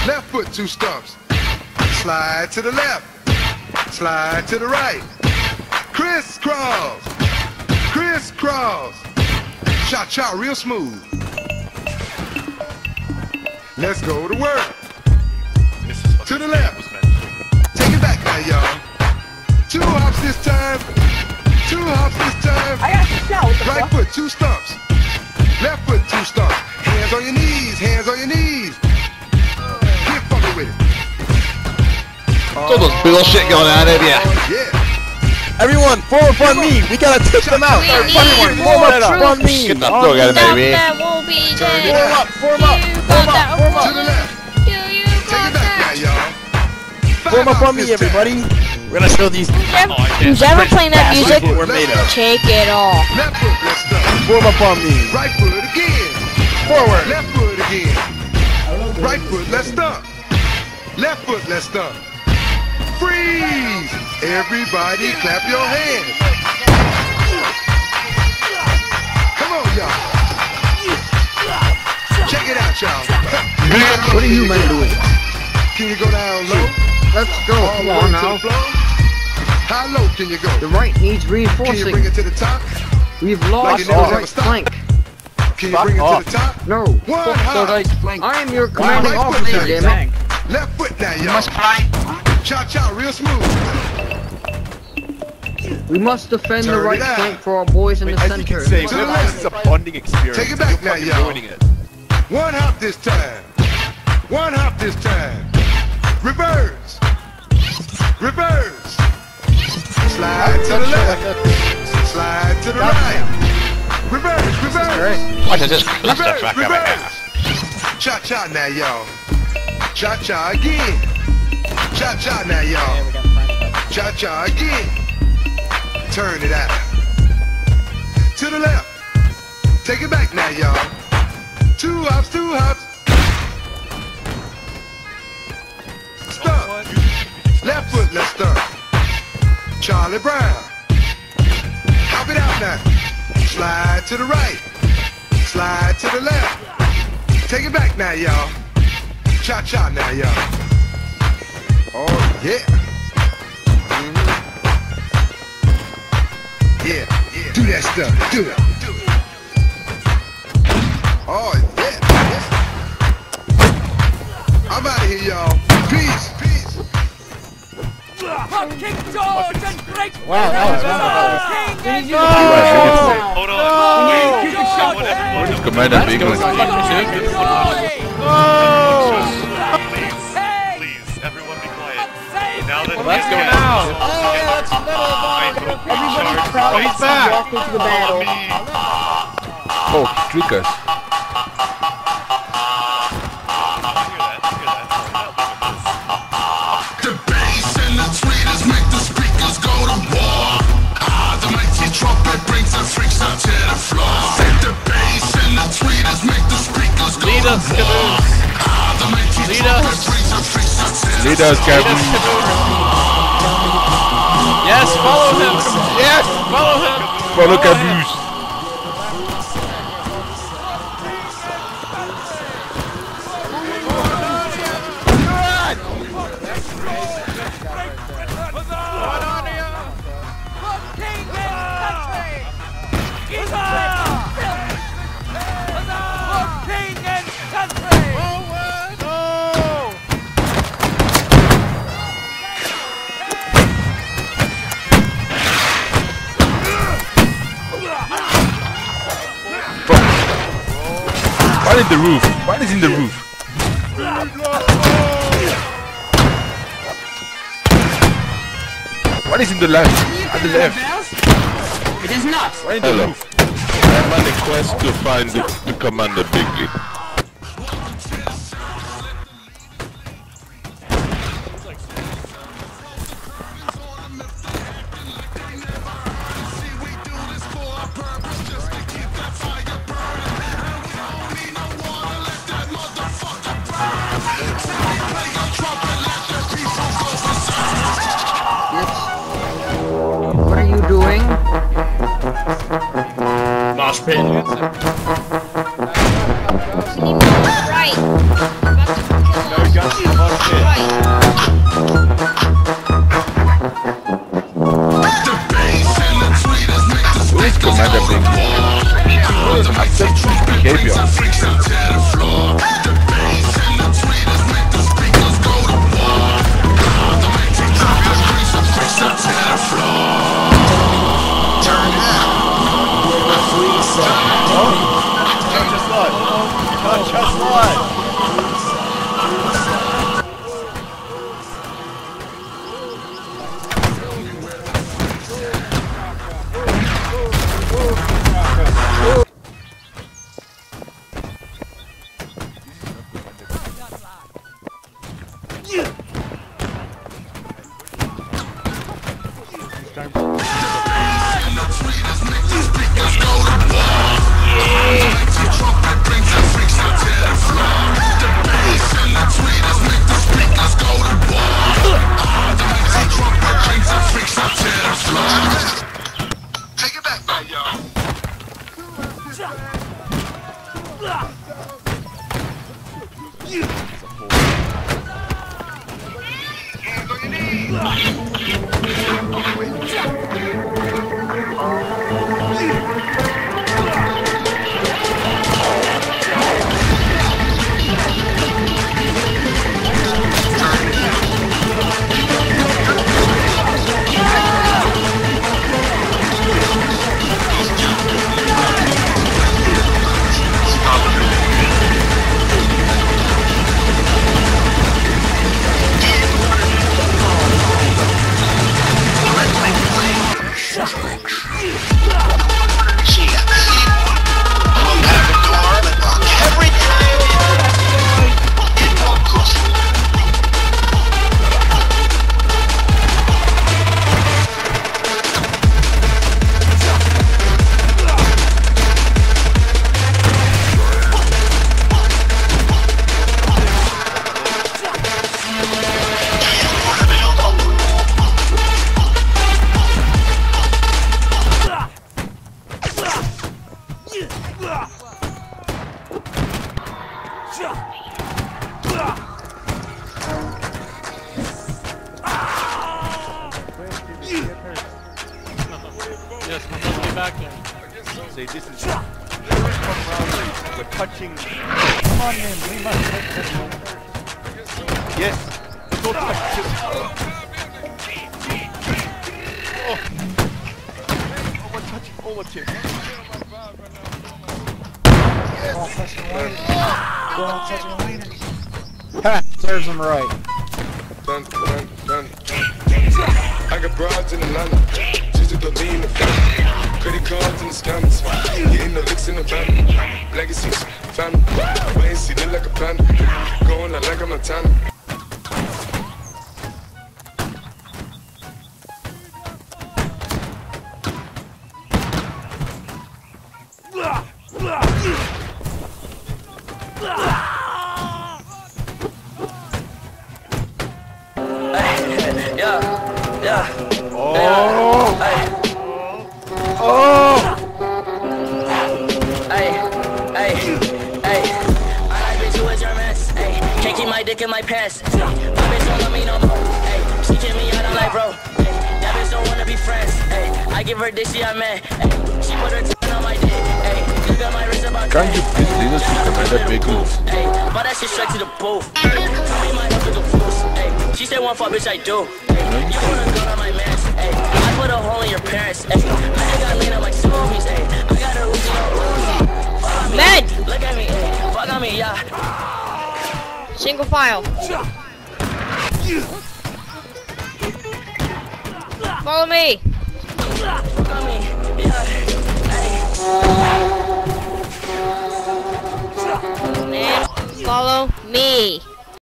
Left foot, 2 stumps. Slide to the left. Slide to the right. Crisscross. Crisscross. Cha-cha real smooth. Let's go to work. To the left. Take it back now, y'all. 2 hops this time. 2 hops this time. I got the shot. What the Right fuck? foot, 2 stumps. Left foot, 2 stumps. Hands on your knees. Hands on your knees. Get funky with it. All this bullshit going on over here. Yeah. Everyone, form up on me. We gotta take them out. We need Everyone, more form up on me. Get that dog out of my way. That will be Turn it dead. up. Form up. You Form got up. that. Form To up. the left. You Take got it back now, that. y'all. Form up on me, everybody. We're gonna show these. Who's ever playing that music? What we're made of. Take it off. Left foot, let's stop. Form up on me. Right foot again. Forward. Left foot again. Right foot, let's stomp. Left foot, let's stomp. Freeze! Everybody clap your hands. Come on, y'all. Check it out, y'all. What are you men doing? Can you go down low? Let's go. All Come the way on to now. the floor? How low can you go? The right needs Can you bring reinforcing. it to the top? We've lost you our never right stop. flank. Can you bring it to the top? No. One Fuck the hop. right flank. I am your commanding Right foot officer, now. damn it. Left foot now, y'all. Cha-cha, real smooth. We must defend the Turn right it out. flank for our boys in the As you can see, center. this is a bonding experience. Take it back You're now, fucking y'all. ruining it. One hop this time. One hop this time. Reverse. Reverse. Slide to the left. Slide to the right. Reverse. Reverse. Why did this cluster Reverse. track over here? Reverse. Cha-cha now, y'all. Cha-cha again. Cha-cha now, y'all. Cha-cha again. Turn it out. To the left. Take it back now, y'all. 2 hops, 2 hops. Stop. Left foot, let's start. Charlie Brown. Hop it out now. Slide to the right. Slide to the left. Take it back now, y'all. Cha-cha now, y'all. Oh, yeah. Yeah, yeah. Do that stuff. Do it. Oh, yeah. I'm out of here, y'all. Peace. Peace. King George and great Wow, that was King Hold on. Wait. Where's Commander Big One? Please, everyone be quiet. Now that Let's go now. Everybody's proud He's to back. walk into the battle. Oh, trickers. The bass and the tweeters make the speakers go to war. The mighty trumpet brings the freaks out to the floor. The bass and the tweeters make the speakers go to war. The mighty trumpet brings the freaks out to the floor. Lead us, Captain. Yes, follow him. Yes, follow him. Follow Caboose. What is the roof? What is in the roof? What is in the left? At the left. It is not. What in the Hello. roof? I'm on a quest to find the Commander Bigley. What are you doing? Mosh pit. Right. About to kill us. Take it back, man, y'all. Hands on your knees. Yes, we must get back there. Say this is we're touching. Come on, man. We must. Yes. Go touch him. Over touching. Over him. Ha! Serves him right. Dun, dun, dun. I got broads in Atlanta, just to the lean the family. Credit cards and the scammers, getting the licks in the van. Legacies, family, wait and see, look like a panda. Going out like a Montana. Dick in my pants. My bitch don't love me no more. Ay, she kick me out, I'm like, bro. Ay, that bitch don't wanna be friends. Ay, I give her dick, she a man. Ay, she put her tongue on my dick. Ay, look at my wrist about Can you please leave us with the pickles? Ay, but that shit straight to the booth. Tell me my hook is the fools. Ay, she said one fuck, bitch, I do. Ay, you wanna go on my mans. Ay, I put a hole in your parents. Ay, I just got lean up like smoothies. Ay, I got her Uzi on Uzi. Med! Look at me, ay, fuck on me, yeah. Single file. Follow me. And follow me.